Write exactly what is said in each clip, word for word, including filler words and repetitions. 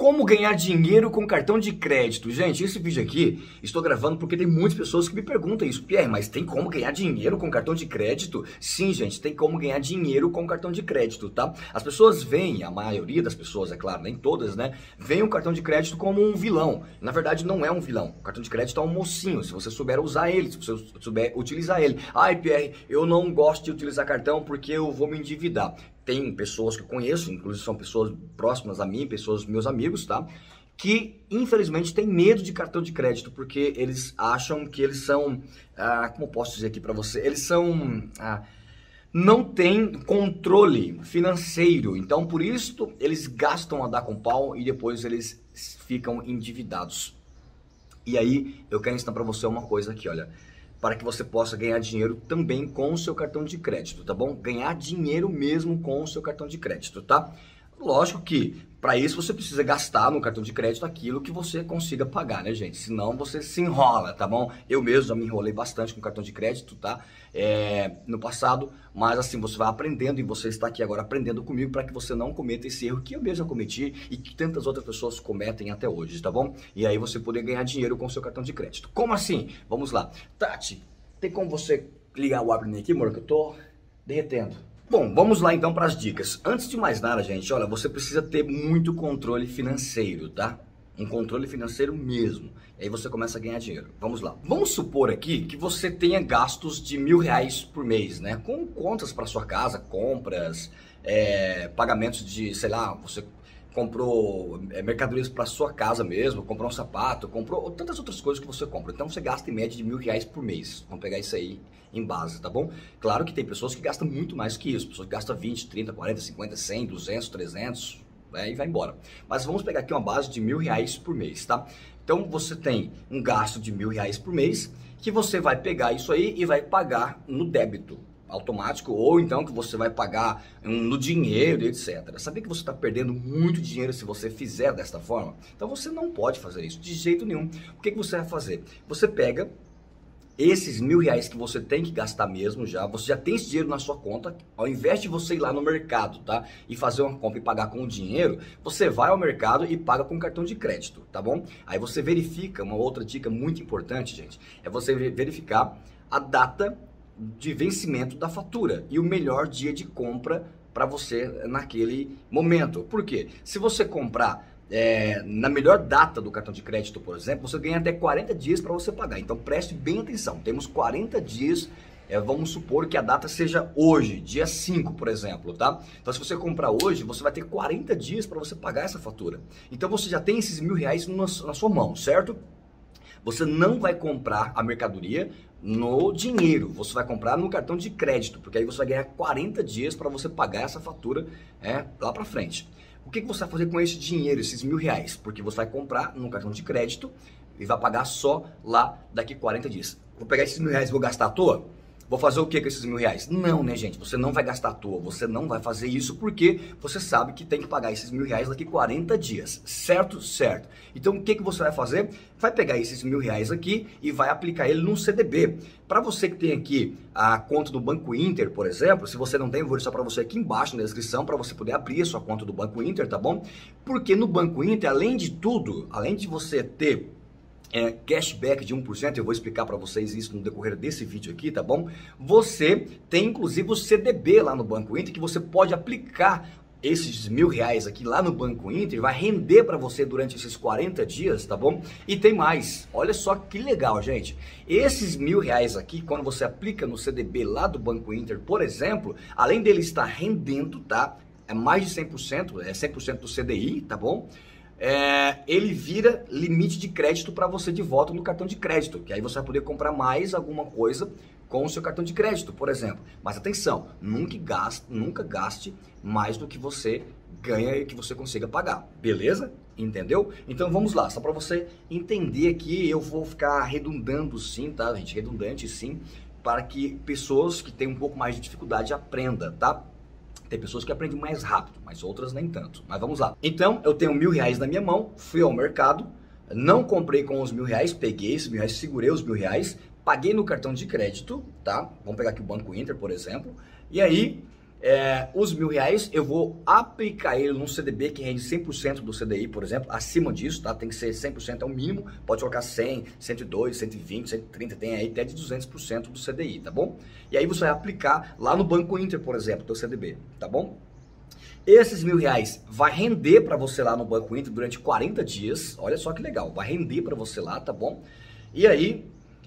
Como ganhar dinheiro com cartão de crédito? Gente, esse vídeo aqui estou gravando porque tem muitas pessoas que me perguntam isso. Pierre, mas tem como ganhar dinheiro com cartão de crédito? Sim, gente, tem como ganhar dinheiro com cartão de crédito, tá? As pessoas veem, a maioria das pessoas, é claro, nem todas, né? Veem o cartão de crédito como um vilão. Na verdade, não é um vilão. O cartão de crédito é um mocinho, se você souber usar ele, se você souber utilizar ele. Ai, Pierre, eu não gosto de utilizar cartão porque eu vou me endividar. Tem pessoas que eu conheço, inclusive são pessoas próximas a mim, pessoas meus amigos, tá? Que infelizmente têm medo de cartão de crédito porque eles acham que eles são, ah, como posso dizer aqui para você, eles são, ah, não têm controle financeiro, então por isso eles gastam a dar com pau e depois eles ficam endividados. E aí eu quero ensinar para você uma coisa aqui, olha, para que você possa ganhar dinheiro também com o seu cartão de crédito, tá bom? Ganhar dinheiro mesmo com o seu cartão de crédito, tá? Lógico que para isso você precisa gastar no cartão de crédito aquilo que você consiga pagar, né, gente? Senão você se enrola, tá bom? Eu mesmo já me enrolei bastante com cartão de crédito, tá? É, no passado, mas assim, você vai aprendendo e você está aqui agora aprendendo comigo para que você não cometa esse erro que eu mesmo já cometi e que tantas outras pessoas cometem até hoje, tá bom? E aí você poder ganhar dinheiro com o seu cartão de crédito. Como assim? Vamos lá. Tati, tem como você ligar o ar pra mim aqui, amor, que eu tô derretendo. Bom, vamos lá então para as dicas. Antes de mais nada, gente, olha, você precisa ter muito controle financeiro, tá? Um controle financeiro mesmo. E aí você começa a ganhar dinheiro. Vamos lá. Vamos supor aqui que você tenha gastos de mil reais por mês, né? Com contas para sua casa, compras, é, pagamentos de, sei lá, você comprou é, mercadorias para sua casa mesmo, comprou um sapato, comprou tantas outras coisas que você compra. Então você gasta em média de mil reais por mês. Vamos pegar isso aí em base, tá bom? Claro que tem pessoas que gastam muito mais que isso. Pessoas que gastam vinte, trinta, quarenta, cinquenta, cem, duzentos, trezentos, né, e vai embora. Mas vamos pegar aqui uma base de mil reais por mês, tá? Então você tem um gasto de mil reais por mês que você vai pegar isso aí e vai pagar no débito automático, ou então que você vai pagar um, no dinheiro, etcétera. Sabia que você está perdendo muito dinheiro se você fizer desta forma? Então você não pode fazer isso de jeito nenhum. O que, que você vai fazer? Você pega esses mil reais que você tem que gastar mesmo já, você já tem esse dinheiro na sua conta, ao invés de você ir lá no mercado, tá? E fazer uma compra e pagar com o dinheiro, você vai ao mercado e paga com cartão de crédito, tá bom? Aí você verifica, uma outra dica muito importante, gente, é você verificar a data de vencimento da fatura e o melhor dia de compra para você naquele momento. Por quê? Se você comprar é, na melhor data do cartão de crédito, por exemplo, você ganha até quarenta dias para você pagar. Então preste bem atenção, temos quarenta dias, é, vamos supor que a data seja hoje, dia cinco, por exemplo, tá? Então se você comprar hoje, você vai ter quarenta dias para você pagar essa fatura. Então você já tem esses mil reais na, na sua mão, certo? Você não vai comprar a mercadoria no dinheiro, você vai comprar no cartão de crédito, porque aí você vai ganhar quarenta dias para você pagar essa fatura é, lá para frente. O que, que você vai fazer com esse dinheiro, esses mil reais? Porque você vai comprar no cartão de crédito e vai pagar só lá daqui quarenta dias. Vou pegar esses mil reais e vou gastar à toa? Vou fazer o que com esses mil reais? Não, né, gente? Você não vai gastar à toa. Você não vai fazer isso porque você sabe que tem que pagar esses mil reais daqui quarenta dias. Certo? Certo. Então, o que, que você vai fazer? Vai pegar esses mil reais aqui e vai aplicar ele num C D B. Para você que tem aqui a conta do Banco Inter, por exemplo, se você não tem, eu vou deixar para você aqui embaixo na descrição para você poder abrir a sua conta do Banco Inter, tá bom? Porque no Banco Inter, além de tudo, além de você ter É, cashback de um por cento, eu vou explicar para vocês isso no decorrer desse vídeo aqui, tá bom? Você tem inclusive o C D B lá no Banco Inter, que você pode aplicar esses mil reais aqui lá no Banco Inter, vai render para você durante esses quarenta dias, tá bom? E tem mais, olha só que legal, gente. Esses mil reais aqui, quando você aplica no C D B lá do Banco Inter, por exemplo, além dele estar rendendo, tá? É mais de cem por cento, é cem por cento do C D I, tá bom? É, ele vira limite de crédito para você de volta no cartão de crédito, que aí você vai poder comprar mais alguma coisa com o seu cartão de crédito, por exemplo. Mas atenção, nunca gaste, nunca gaste mais do que você ganha e que você consiga pagar, beleza? Entendeu? Então vamos lá, só para você entender aqui, eu vou ficar redundando sim, tá, gente? Redundante sim, para que pessoas que têm um pouco mais de dificuldade aprendam, tá? Tem pessoas que aprendem mais rápido, mas outras nem tanto. Mas vamos lá. Então, eu tenho mil reais na minha mão, fui ao mercado, não comprei com os mil reais, peguei esses mil reais, segurei os mil reais, paguei no cartão de crédito, tá? Vamos pegar aqui o Banco Inter, por exemplo. E aí, É, os mil reais eu vou aplicar ele num C D B que rende cem por cento do C D I, por exemplo, acima disso, tá? Tem que ser cem por cento é o mínimo, pode colocar cem, cento e dois, cento e vinte, cento e trinta, tem aí até de duzentos por cento do C D I, tá bom? E aí você vai aplicar lá no Banco Inter, por exemplo, teu C D B, tá bom? Esses mil reais vai render para você lá no Banco Inter durante quarenta dias, olha só que legal, vai render para você lá, tá bom? E aí,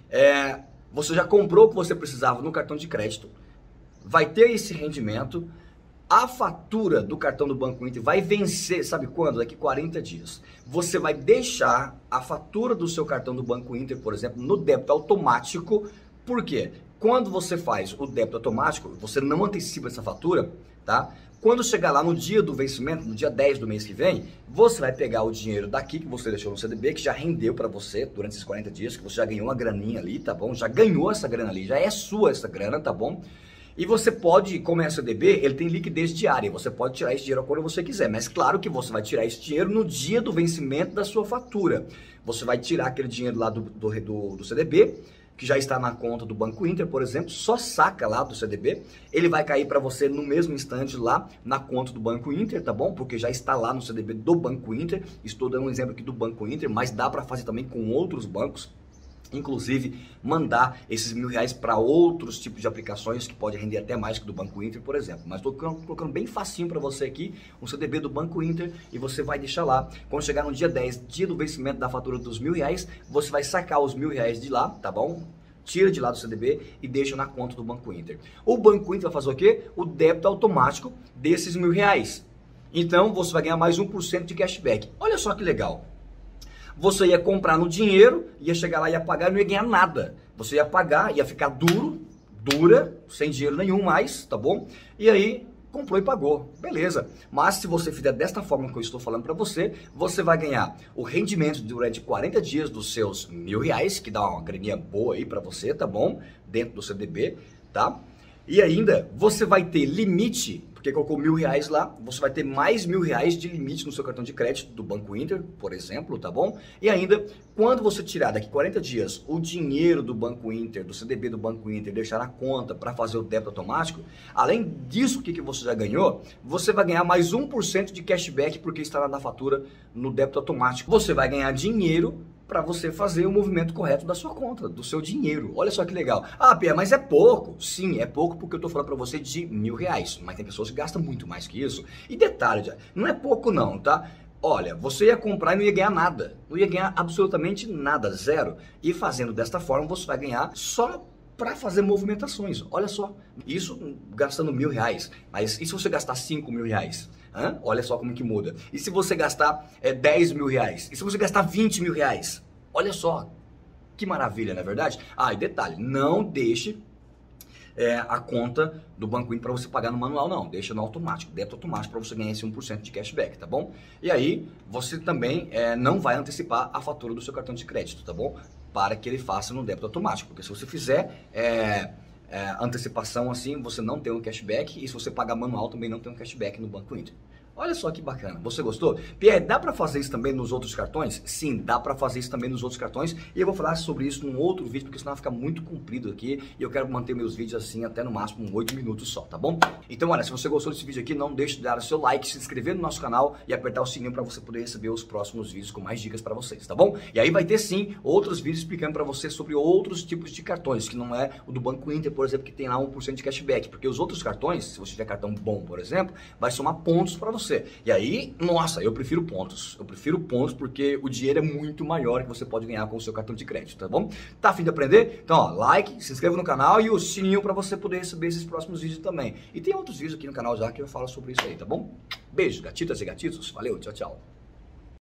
é, você já comprou o que você precisava no cartão de crédito, vai ter esse rendimento, a fatura do cartão do Banco Inter vai vencer, sabe quando? Daqui quarenta dias. Você vai deixar a fatura do seu cartão do Banco Inter, por exemplo, no débito automático. Por quê? Quando você faz o débito automático, você não antecipa essa fatura, tá? Quando chegar lá no dia do vencimento, no dia dez do mês que vem, você vai pegar o dinheiro daqui que você deixou no C D B, que já rendeu para você durante esses quarenta dias, que você já ganhou uma graninha ali, tá bom? Já ganhou essa grana ali, já é sua essa grana, tá bom? E você pode, como é C D B, ele tem liquidez diária, você pode tirar esse dinheiro quando você quiser, mas claro que você vai tirar esse dinheiro no dia do vencimento da sua fatura. Você vai tirar aquele dinheiro lá do, do, do, do C D B, que já está na conta do Banco Inter, por exemplo, só saca lá do C D B, ele vai cair para você no mesmo instante lá na conta do Banco Inter, tá bom? Porque já está lá no C D B do Banco Inter, estou dando um exemplo aqui do Banco Inter, mas dá para fazer também com outros bancos. Inclusive, mandar esses mil reais para outros tipos de aplicações que pode render até mais que do Banco Inter, por exemplo. Mas estou colocando bem facinho para você aqui, um C D B do Banco Inter, e você vai deixar lá. Quando chegar no dia dez, dia do vencimento da fatura dos mil reais, você vai sacar os mil reais de lá, tá bom? Tira de lá do C D B e deixa na conta do Banco Inter. O Banco Inter vai fazer o quê? O débito automático desses mil reais. Então, você vai ganhar mais um por cento de cashback. Olha só que legal. Você ia comprar no dinheiro, ia chegar lá, ia pagar e não ia ganhar nada. Você ia pagar, ia ficar duro, dura, sem dinheiro nenhum mais, tá bom? E aí, comprou e pagou, beleza. Mas se você fizer desta forma que eu estou falando para você, você vai ganhar o rendimento durante quarenta dias dos seus mil reais, que dá uma graninha boa aí para você, tá bom? Dentro do C D B, tá? E ainda, você vai ter limite, porque colocou mil reais lá, você vai ter mais mil reais de limite no seu cartão de crédito do Banco Inter, por exemplo, tá bom? E ainda, quando você tirar daqui quarenta dias o dinheiro do Banco Inter, do C D B do Banco Inter, deixar na conta para fazer o débito automático, além disso, o que, que você já ganhou? Você vai ganhar mais um por cento de cashback, porque está na fatura no débito automático. Você vai ganhar dinheiro para você fazer o movimento correto da sua conta, do seu dinheiro. Olha só que legal. Ah, Pia, mas é pouco. Sim, é pouco porque eu tô falando para você de mil reais. Mas tem pessoas que gastam muito mais que isso. E detalhe, não é pouco não, tá? Olha, você ia comprar e não ia ganhar nada. Não ia ganhar absolutamente nada, zero. E fazendo desta forma, você vai ganhar só para fazer movimentações. Olha só, isso gastando mil reais. Mas e se você gastar cinco mil reais? Hã? Olha só como que muda. E se você gastar é, dez mil reais? E se você gastar vinte mil reais? Olha só, que maravilha, não é verdade? Ah, e detalhe, não deixe é, a conta do Banco Inter para você pagar no manual, não. Deixa no automático, débito automático para você ganhar esse um por cento de cashback, tá bom? E aí, você também é, não vai antecipar a fatura do seu cartão de crédito, tá bom? Para que ele faça no débito automático, porque se você fizer é, é, antecipação assim, você não tem um cashback, e se você pagar manual também não tem um cashback no Banco Inter. Olha só que bacana, você gostou? Pierre, dá para fazer isso também nos outros cartões? Sim, dá para fazer isso também nos outros cartões, e eu vou falar sobre isso num outro vídeo, porque senão vai ficar muito comprido aqui, e eu quero manter meus vídeos assim até no máximo oito minutos só, tá bom? Então olha, se você gostou desse vídeo aqui, não deixe de dar o seu like, se inscrever no nosso canal e apertar o sininho para você poder receber os próximos vídeos com mais dicas para vocês, tá bom? E aí vai ter sim outros vídeos explicando para você sobre outros tipos de cartões, que não é o do Banco Inter, por exemplo, que tem lá um por cento de cashback, porque os outros cartões, se você tiver cartão bom, por exemplo, vai somar pontos para você. E aí, nossa, eu prefiro pontos. Eu prefiro pontos porque o dinheiro é muito maior que você pode ganhar com o seu cartão de crédito, tá bom? Tá a fim de aprender? Então, ó, like, se inscreva no canal e o sininho para você poder receber esses próximos vídeos também. E tem outros vídeos aqui no canal já que eu falo sobre isso aí, tá bom? Beijo, gatitas e gatitos. Valeu, tchau, tchau.